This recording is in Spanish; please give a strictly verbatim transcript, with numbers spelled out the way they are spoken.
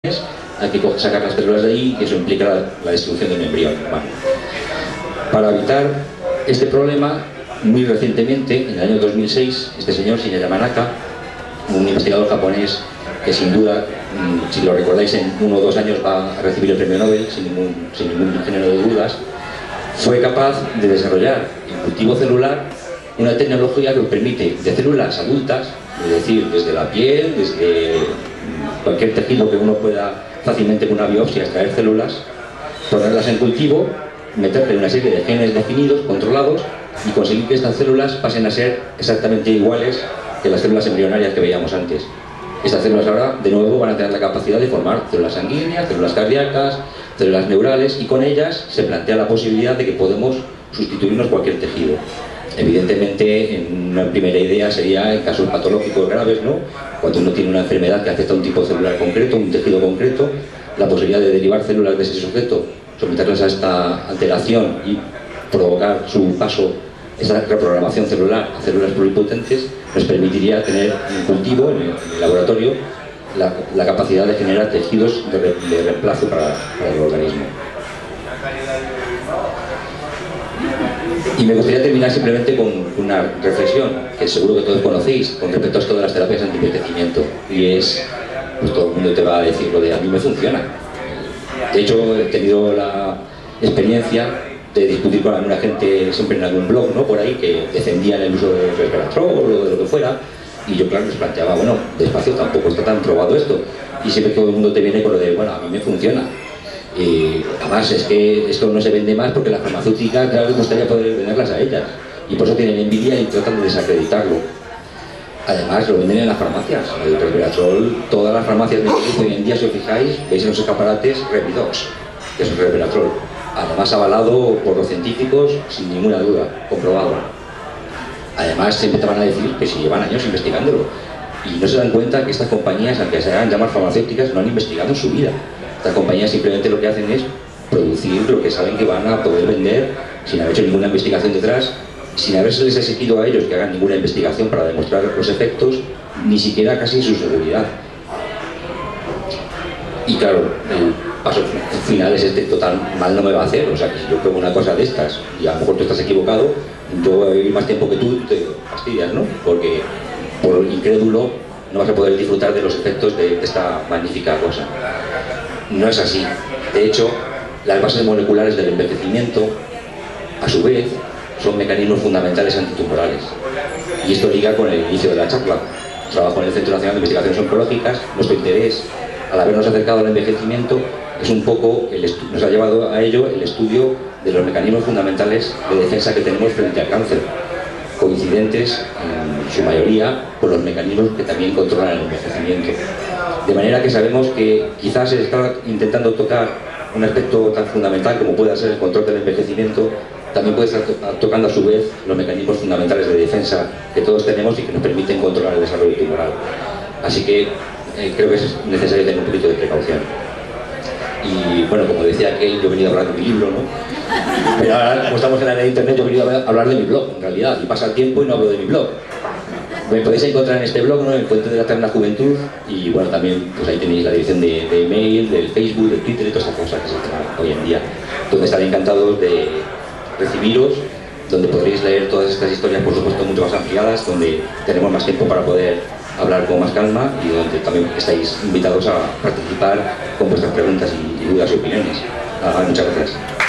hay que sacar las células de ahí y eso implica la, la destrucción de un embrión humano. Para evitar este problema, muy recientemente, en el año dos mil seis, este señor, Shinya Yamanaka, un investigador japonés que sin duda, si lo recordáis, en uno o dos años va a recibir el premio Nobel, sin ningún, sin ningún género de dudas, fue capaz de desarrollar en cultivo celular una tecnología que permite de células adultas, es decir, desde la piel, desde cualquier tejido que uno pueda fácilmente con una biopsia extraer células, ponerlas en cultivo, meterle una serie de genes definidos, controlados, y conseguir que estas células pasen a ser exactamente iguales que las células embrionarias que veíamos antes. Estas células ahora, de nuevo, van a tener la capacidad de formar células sanguíneas, células cardíacas, células neurales, y con ellas se plantea la posibilidad de que podemos sustituirnos cualquier tejido. Evidentemente, en una primera idea sería en casos patológicos graves, ¿no? Cuando uno tiene una enfermedad que afecta a un tipo celular concreto, un tejido concreto, la posibilidad de derivar células de ese sujeto, someterlas a esta alteración y provocar su paso, esa reprogramación celular a células pluripotentes, nos permitiría tener en cultivo, en el, en el laboratorio, la, la capacidad de generar tejidos de, re, de reemplazo para, para el organismo. Y me gustaría terminar simplemente con una reflexión que seguro que todos conocéis con respecto a esto de las terapias anti-envejecimiento, y es, pues todo el mundo te va a decir lo de a mí me funciona. De hecho, he tenido la experiencia de discutir con alguna gente siempre en algún blog, ¿no?, por ahí, que defendían el uso del resveratrol o de lo que fuera, y yo claro les planteaba, bueno, despacio, tampoco está tan probado esto, y siempre todo el mundo te viene con lo de, bueno, a mí me funciona. Y además es que esto no se vende más porque las farmacéuticas, claro, les gustaría poder venderlas a ellas, y por eso tienen envidia y tratan de desacreditarlo. Además lo venden en las farmacias, el resveratrol, todas las farmacias de hoy en día, si os fijáis, veis en los escaparates Revidox, que es el resveratrol, además avalado por los científicos sin ninguna duda, comprobado. Además siempre te van a decir que si llevan años investigándolo, y no se dan cuenta que estas compañías, aunque se hagan llamar farmacéuticas, no han investigado en su vida. Estas compañías simplemente lo que hacen es producir lo que saben que van a poder vender sin haber hecho ninguna investigación detrás, sin habérseles exigido a ellos que hagan ninguna investigación para demostrar los efectos, ni siquiera casi su seguridad. Y claro, el paso final es este: total mal no me va a hacer, o sea que si yo pruebo una cosa de estas y a lo mejor tú estás equivocado, yo voy a vivir más tiempo que tú y te fastidias, ¿no? Porque por incrédulo no vas a poder disfrutar de los efectos de, de esta magnífica cosa. No es así. De hecho, las bases moleculares del envejecimiento, a su vez, son mecanismos fundamentales antitumorales. Y esto liga con el inicio de la charla. Trabajo en el Centro Nacional de Investigaciones Oncológicas. Nuestro interés, al habernos acercado al envejecimiento, es un poco, el nos ha llevado a ello el estudio de los mecanismos fundamentales de defensa que tenemos frente al cáncer, coincidentes en su mayoría con los mecanismos que también controlan el envejecimiento. De manera que sabemos que quizás se está intentando tocar un aspecto tan fundamental como pueda ser el control del envejecimiento, también puede estar tocando a su vez los mecanismos fundamentales de defensa que todos tenemos y que nos permiten controlar el desarrollo tumoral. Así que eh, creo que es necesario tener un poquito de precaución. Y bueno, como decía aquel, yo he venido a hablar de mi libro, ¿no? Pero ahora, como estamos en la era de internet, yo he venido a hablar de mi blog, en realidad, y pasa el tiempo y no hablo de mi blog. Me podéis encontrar en este blog, ¿no?, en el Puente de la Eterna Juventud, y bueno, también pues ahí tenéis la dirección de, de email, del Facebook, del Twitter y todas esas cosas que se hacen hoy en día, donde estaré encantados de recibiros, donde podréis leer todas estas historias, por supuesto, mucho más ampliadas, donde tenemos más tiempo para poder hablar con más calma y donde también estáis invitados a participar con vuestras preguntas y, y dudas y opiniones. Ah, muchas gracias.